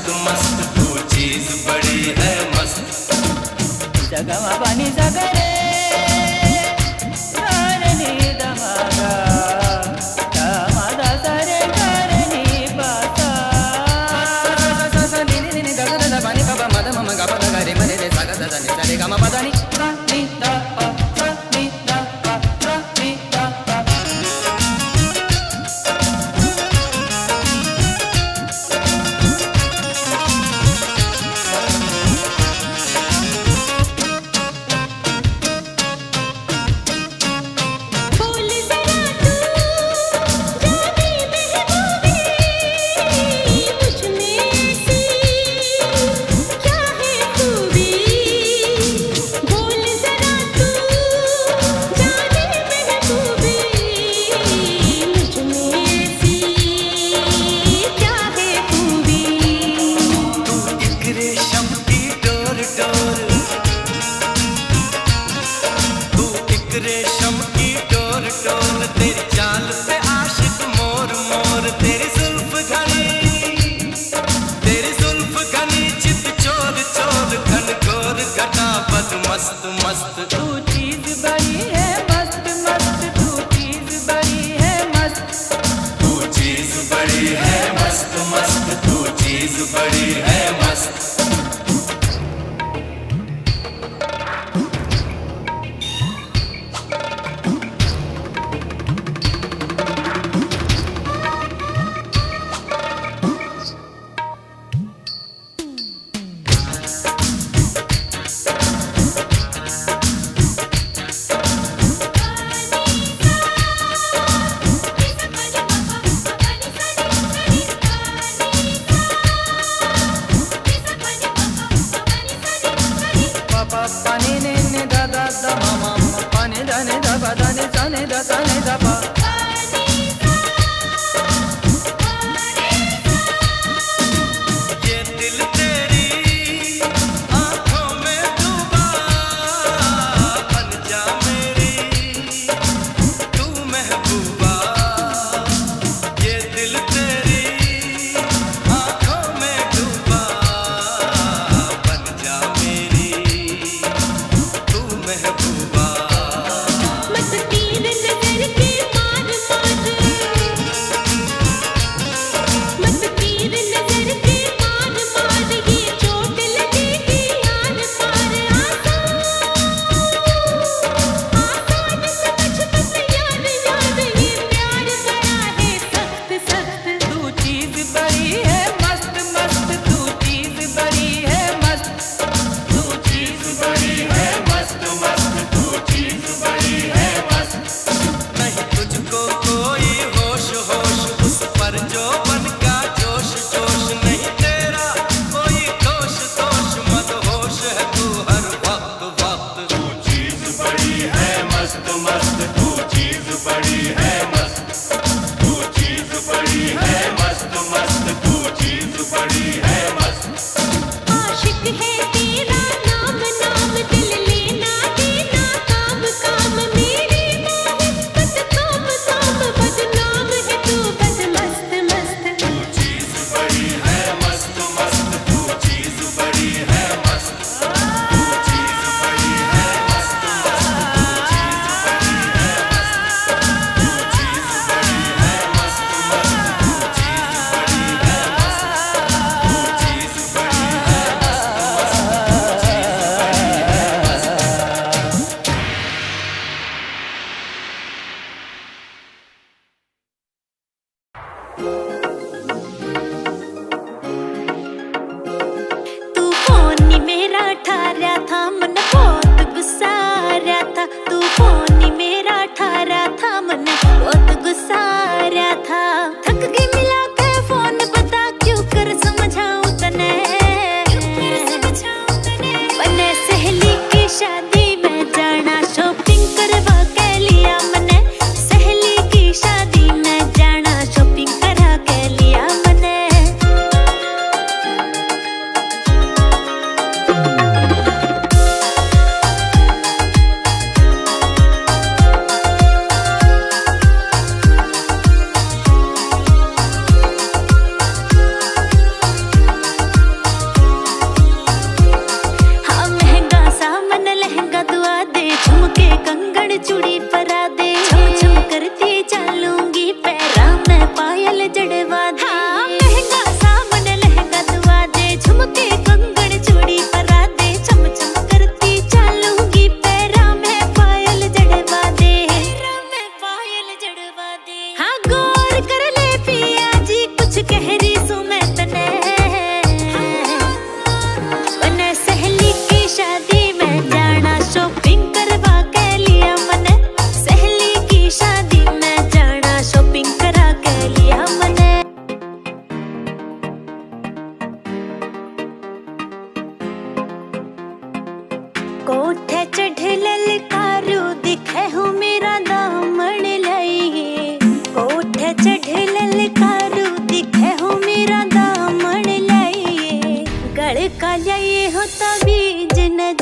मस्त तू चीज बड़ी है मस्त। जगमा बनी जगरे करनी दमागा दामादा सरे करनी पासा नी नी नी दा दा दा बनी पापा मद मम गा पद गा रे मरे रे सा गा दा नी सा रे गा म पदा नी सा नी दा पा सा नी दा पा सा नी दा पा। रेशम की डोर डोर तेरी चाल पे आशिक मोर मोर तेरी जुल्फ घनी चित चोर चोर घन घोर घटा बद मस्त मस्त तू चीज बड़ी है मस्त मस्त तू चीज बड़ी है मस्त तू चीज बड़ी है मस्त मस्त तू चीज बड़ी है मस्त। पानी ने ने दा दा दा मामा पानी दा ने दा बा दा ने सा ने दा सा ने दा पा। ये दिल तेरी आंखों में डूबा बन जा मेरी तू महबूबा। ये दिल तेरी आंखों में डूबा बन जा मेरी तू महबूबा। मत तीर नजर के मार कोठे चढ़ ललकारू दिखे हो मेरा दामन लाइए, कोठे चढ़ ललकारू दिखे हो मेरा दामन लाइए, गल का लाइए हो तबीज न